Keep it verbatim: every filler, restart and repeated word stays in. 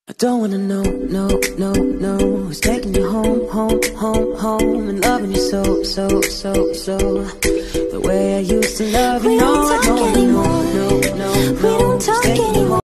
I don't wanna know, no, no, no who's taking you home, home, home, home, and loving you so, so, so, so the way I used to love you. We No, don't I talk don't wanna anymore. know, no, no, We no don't who's talk taking you anymore.